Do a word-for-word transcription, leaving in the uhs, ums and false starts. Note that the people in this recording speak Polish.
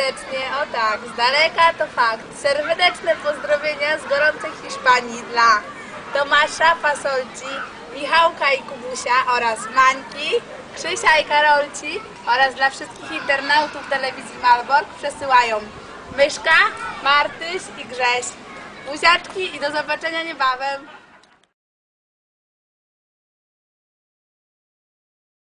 serdecznie, o tak, z daleka to fakt. Serdeczne pozdrowienia z gorącej Hiszpanii dla Tomasza, Fasolci, Michałka i Kubusia oraz Mańki, Krzysia i Karolci oraz dla wszystkich internautów telewizji Malbork przesyłają Myszka, Martyś i Grześ. Buziaczki i do zobaczenia niebawem.